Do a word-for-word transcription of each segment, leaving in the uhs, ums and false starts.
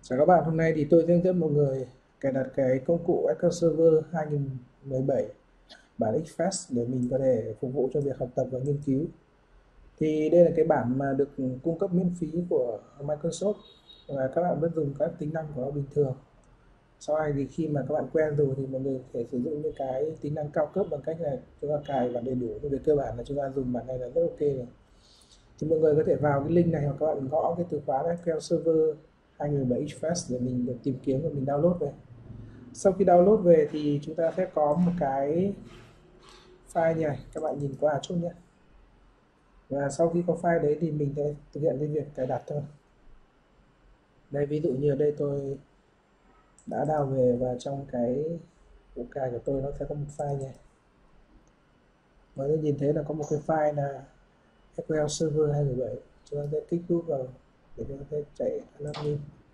Chào các bạn, hôm nay thì tôi sẽ hướng dẫn mọi người cài đặt cái công cụ ét quy eo Server hai không một bảy bản Express để mình có thể phục vụ cho việc học tập và nghiên cứu. Thì đây là cái bản mà được cung cấp miễn phí của Microsoft và các bạn vẫn dùng các tính năng của nó bình thường. Sau này thì khi mà các bạn quen rồi thì mọi người có thể sử dụng những cái tính năng cao cấp bằng cách là chúng ta cài vào đầy đủ. Nhưng về cơ bản là chúng ta dùng bản này là rất ok rồi. Thì mọi người có thể vào cái link này hoặc các bạn gõ cái từ khóa ét quy eo Server hai không một bảy Express để mình được tìm kiếm và mình download về. Sau khi download về thì chúng ta sẽ có một cái file này, các bạn nhìn qua chút nhé. Và sau khi có file đấy thì mình sẽ thực hiện cái việc cài đặt thôi. Đây, ví dụ như ở đây tôi đã download về và trong cái bộ cài của tôi nó sẽ có một file này. Mọi người nhìn thấy là có một cái file là ét quy eo Server hai không một bảy. Chúng ta sẽ kích nút vào để chúng ta sẽ chạy admin.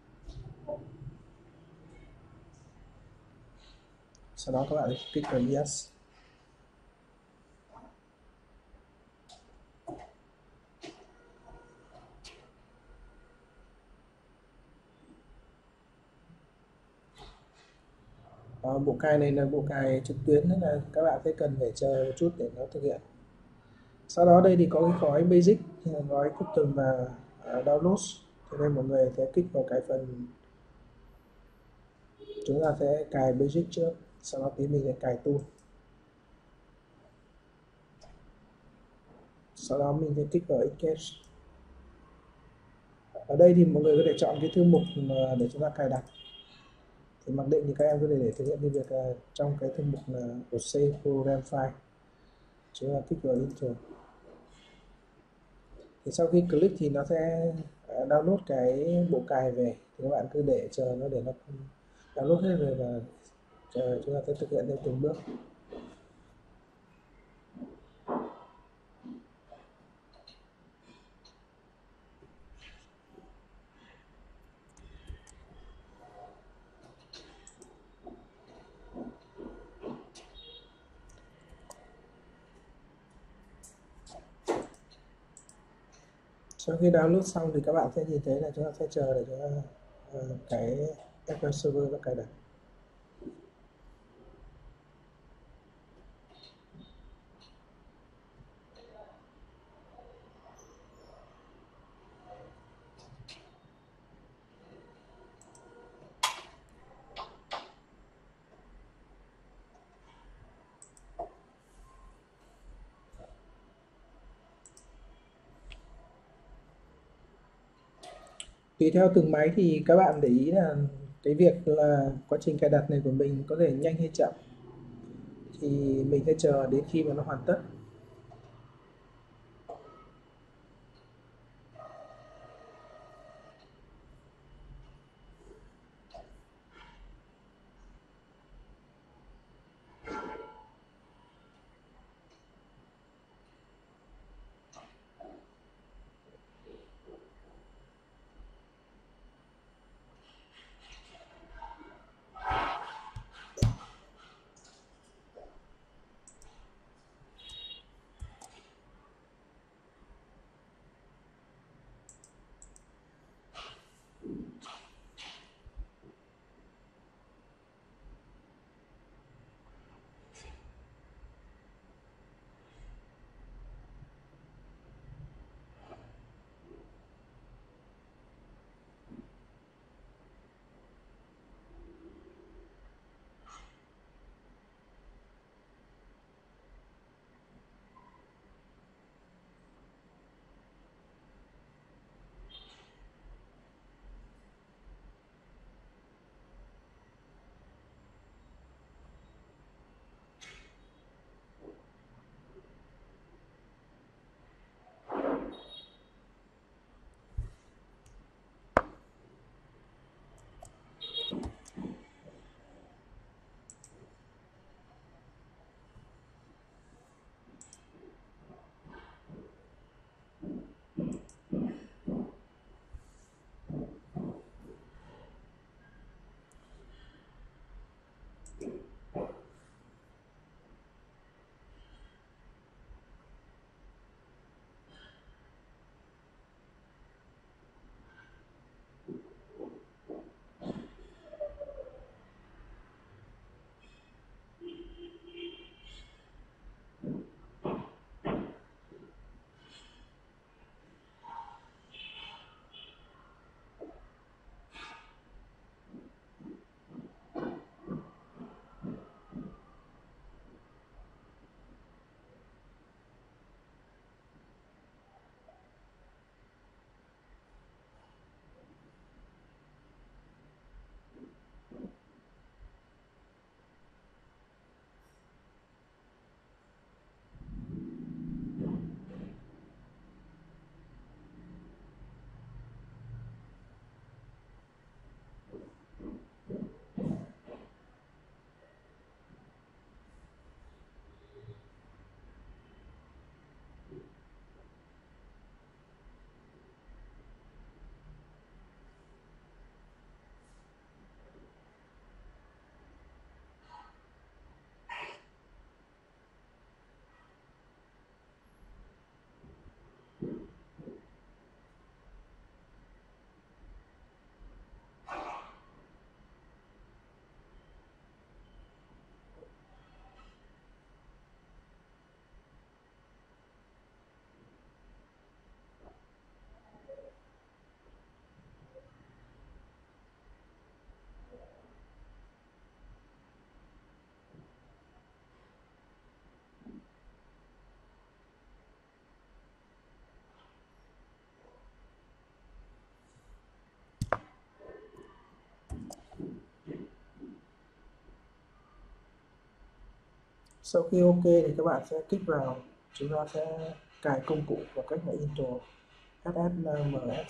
Sau đó các bạn kích vào yes. Ờ, bộ cài này là bộ cài trực tuyến nên là các bạn sẽ cần phải chờ một chút để nó thực hiện. Sau đó đây thì có cái gói basic, gói custom và uh, download, cho nên mọi người sẽ kích vào cái phần chúng ta sẽ cài basic trước, sau đó tí mình sẽ cài tool, sau đó mình sẽ kích vào Engage. Ở đây thì mọi người có thể chọn cái thư mục để chúng ta cài đặt. Thì mặc định thì các em có thể để thực hiện cái việc uh, trong cái thư mục là của Save Program File, chúng ta kích vào Intro. Thì sau khi click thì nó sẽ download cái bộ cài về, thì các bạn cứ để chờ nó để nó download hết rồi và chờ chúng ta sẽ thực hiện theo từng bước. Sau khi download xong thì các bạn sẽ nhìn thấy là chúng ta sẽ chờ để chúng ta uh, cái ét quy eo Server nó cài đặt. Tùy theo từng máy thì các bạn để ý là cái việc là quá trình cài đặt này của mình có thể nhanh hay chậm, thì mình sẽ chờ đến khi mà nó hoàn tất. Sau khi OK thì các bạn sẽ kích vào, chúng ta sẽ cài công cụ bằng cách là intro ét ét em ét.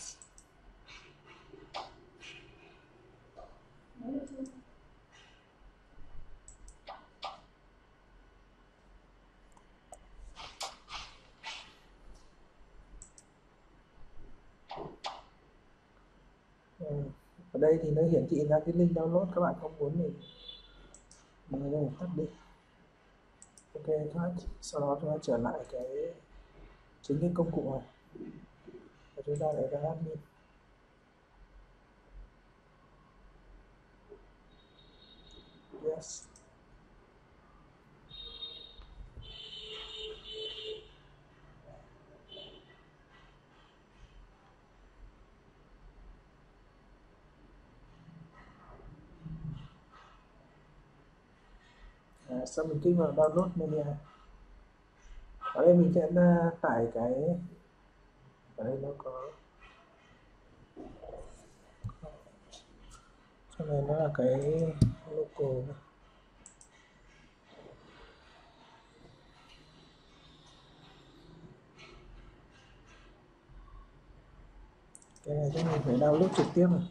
Ừ. Ở đây thì nó hiển thị ra cái link download, các bạn không muốn thì mình có thể tắt đi. OK, thoát. Sau đó chúng ta trở lại cái chính cái công cụ này và chúng ta lại ra admin. Yes. À, sau mình kích vào download media. Ở đây mình sẽ tải cái, ở đây nó có, cho nên nó là cái local này. Cái này chắc mình phải download trực tiếp rồi.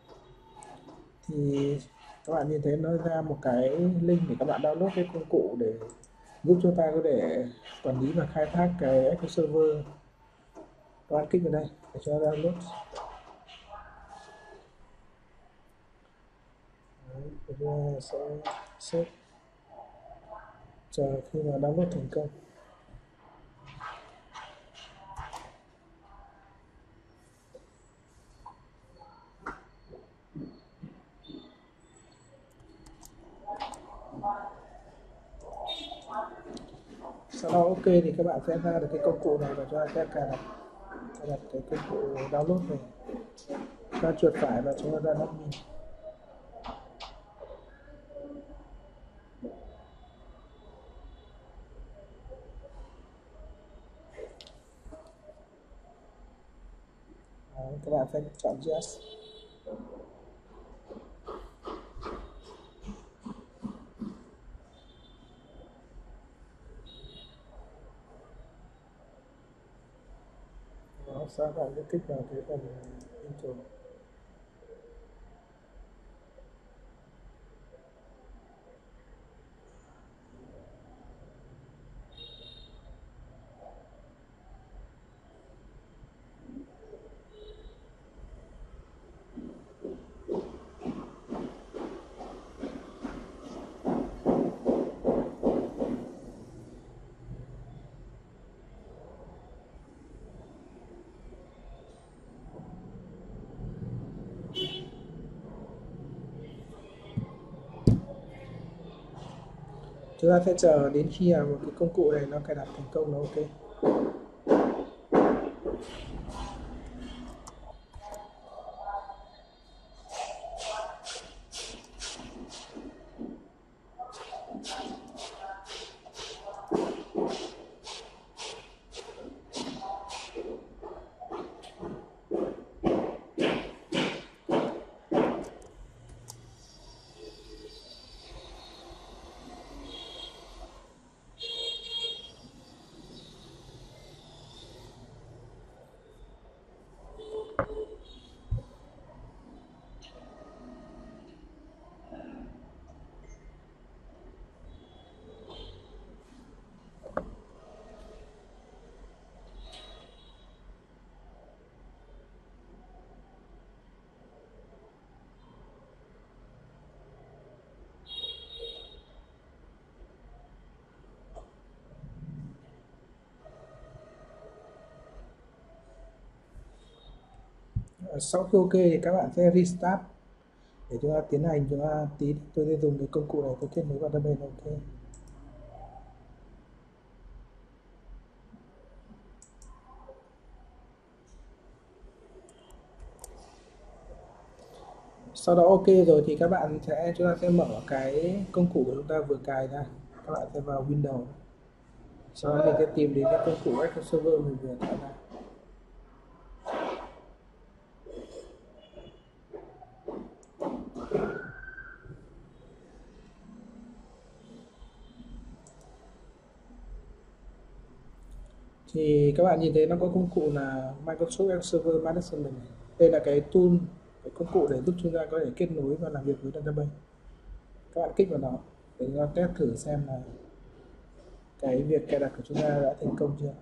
Thì các bạn nhìn thấy nó ra một cái link để các bạn download cái công cụ để giúp chúng ta có thể quản lý và khai thác cái ét quy eo Server. Các bạn kích vào đây để cho download. Đấy, chúng ta sẽ xếp chờ khi mà download thành công. Sau đó OK thì các bạn sẽ ra được cái công cụ này và cho ta cài đặt, cài đặt cái công cụ download này. Ta chuột phải và chúng ta ra admin. Đấy, các bạn sẽ chọn yes. Đó, sau bạn sẽ kích vào cái phần intro. Chúng ta sẽ chờ đến khi nào một cái công cụ này nó cài đặt thành công là OK. Sau khi OK thì các bạn sẽ restart để chúng ta tiến hành. Chúng ta tí tôi sẽ dùng cái công cụ này tôi kết nối vào database. OK. Sau đó OK rồi thì các bạn sẽ chúng ta sẽ mở cái công cụ của chúng ta vừa cài ra. Các bạn sẽ vào Windows. Sau đó mình sẽ tìm đến cái công cụ ét quy eo Server mình vừa tạo ra. Thì các bạn nhìn thấy nó có công cụ là Microsoft ét quy lờ Server Management. Đây là cái tool, cái công cụ để giúp chúng ta có thể kết nối và làm việc với database. Các bạn kích vào nó để chúng ta test thử xem là cái việc cài đặt của chúng ta đã thành công chưa.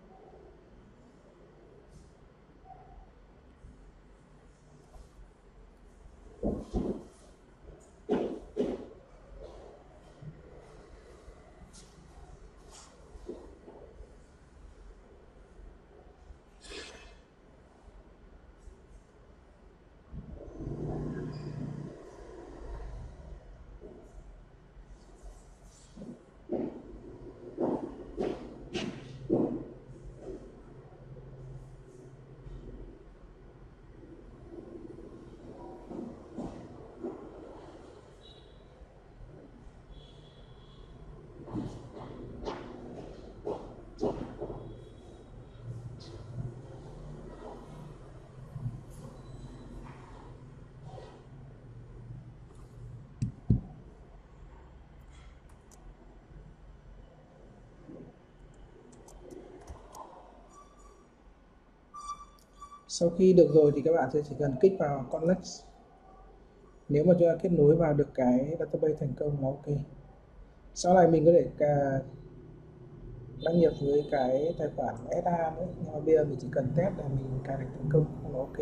Sau khi được rồi thì các bạn sẽ chỉ cần kích vào Connect. Nếu mà chúng ta kết nối vào được cái database thành công là ok. Sau này mình có thể cả đăng nhập với cái tài khoản ét a nữa, nhưng mà bây giờ mình chỉ cần test là mình cài đặt thành công là ok.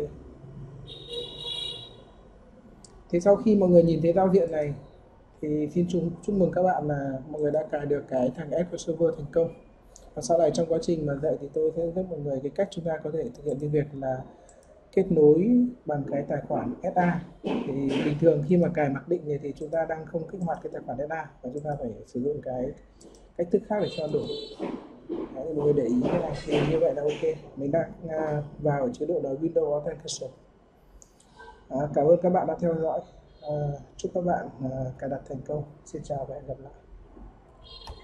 Thế sau khi mọi người nhìn thấy giao diện này thì xin chúc, chúc mừng các bạn là mọi người đã cài được cái thằng ét quy lờ Server thành công. Và sau này trong quá trình mà dạy thì tôi sẽ hướng dẫn mọi người cái cách chúng ta có thể thực hiện cái việc là kết nối bằng cái tài khoản ét a. Thì bình thường khi mà cài mặc định này thì chúng ta đang không kích hoạt cái tài khoản ét a và chúng ta phải sử dụng cái cách thức khác để cho đổi. Đấy, mọi người để ý cái này thì như vậy là ok. Mình đang uh, vào ở chế độ là Windows Authentication. À, cảm ơn các bạn đã theo dõi. À, chúc các bạn uh, cài đặt thành công. Xin chào và hẹn gặp lại.